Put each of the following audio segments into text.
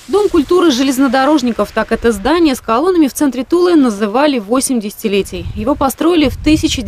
Дом культуры железнодорожников, так это здание с колоннами в центре Тулы называли 8 десятилетий. Его построили в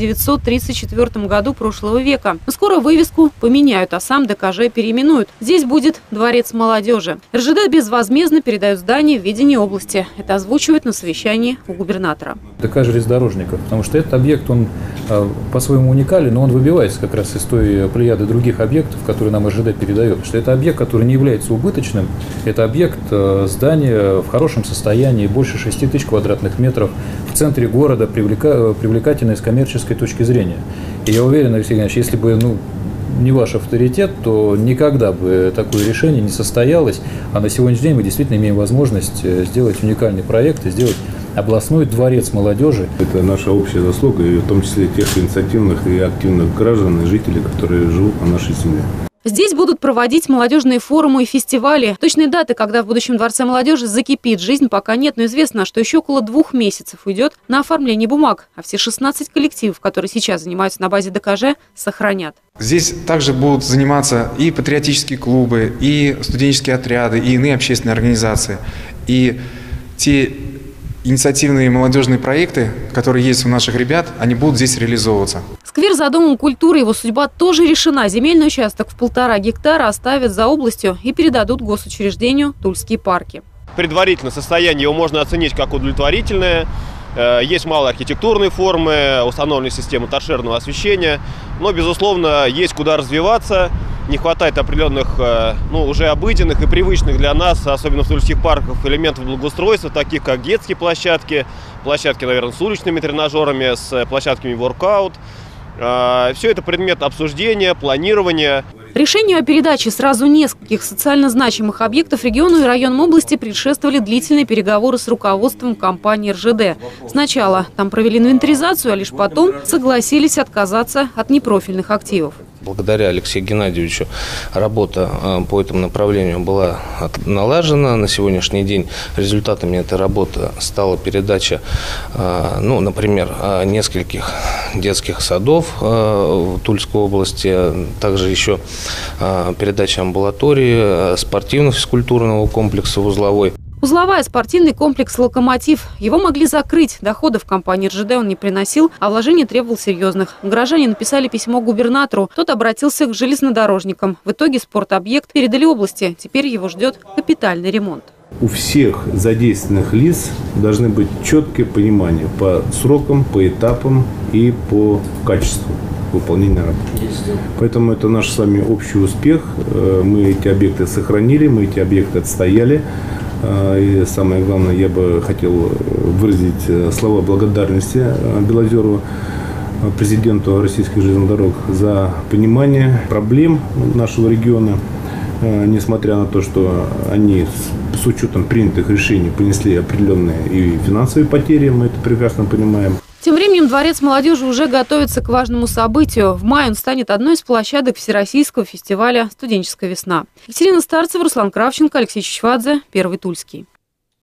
1934 году прошлого века. Но скоро вывеску поменяют, а сам ДКЖ переименуют. Здесь будет Дворец молодежи. РЖД безвозмездно передают здание в ведение области. Это озвучивают на совещании у губернатора. ДК железнодорожников, потому что этот объект, он по-своему уникален, но он выбивается как раз из той плеяды других объектов, которые нам РЖД передает. Потому что это объект, который не является убыточным, это объект здание в хорошем состоянии, больше 6 тысяч квадратных метров, в центре города, привлекательное с коммерческой точки зрения. И я уверен, Алексей Иванович, если бы не ваш авторитет, то никогда бы такое решение не состоялось. А на сегодняшний день мы действительно имеем возможность сделать уникальный проект и сделать областной дворец молодежи. Это наша общая заслуга, и в том числе тех инициативных и активных граждан и жителей, которые живут на нашей земле. Здесь будут проводить молодежные форумы и фестивали. Точной даты, когда в будущем Дворце молодежи закипит жизнь, пока нет, но известно, что еще около 2 месяцев уйдет на оформление бумаг, а все 16 коллективов, которые сейчас занимаются на базе ДКЖ, сохранят. Здесь также будут заниматься и патриотические клубы, и студенческие отряды, и иные общественные организации. И те инициативные молодежные проекты, которые есть у наших ребят, они будут здесь реализовываться. Сквер за Домом культуры, его судьба тоже решена. Земельный участок в 1,5 гектара оставят за областью и передадут госучреждению Тульские парки. Предварительно состояние его можно оценить как удовлетворительное. Есть малые архитектурные формы, установлены системы торшерного освещения. Но, безусловно, есть куда развиваться. Не хватает определенных, уже обыденных и привычных для нас, особенно в тульских парках, элементов благоустройства, таких как детские площадки, наверное, с уличными тренажерами, с площадками воркаут. Все это предмет обсуждения, планирования. Решению о передаче сразу нескольких социально значимых объектов региону и районам области предшествовали длительные переговоры с руководством компании РЖД. Сначала там провели инвентаризацию, а лишь потом согласились отказаться от непрофильных активов. Благодаря Алексею Геннадьевичу работа по этому направлению была налажена. На сегодняшний день результатами этой работы стала передача, например, нескольких детских садов в Тульской области, также еще передача амбулатории, спортивно-физкультурного комплекса «Узловой». Узловая спортивный комплекс «Локомотив». Его могли закрыть. Доходов компании РЖД он не приносил, а вложений требовал серьезных. Горожане написали письмо губернатору. Тот обратился к железнодорожникам. В итоге спортобъект передали области. Теперь его ждет капитальный ремонт. У всех задействованных лиц должны быть четкие понимания по срокам, по этапам и по качеству выполнения работы. Поэтому это наш с вами общий успех. Мы эти объекты сохранили, мы эти объекты отстояли. И самое главное, я бы хотел выразить слова благодарности Белозерову, президенту Российских железных дорог, за понимание проблем нашего региона. Несмотря на то, что они с учетом принятых решений понесли определенные и финансовые потери, мы это прекрасно понимаем. Тем временем Дворец молодежи уже готовится к важному событию. В мае он станет одной из площадок Всероссийского фестиваля «Студенческая весна». Екатерина Старцева, Руслан Кравченко, Алексей Чичвадзе, Первый Тульский.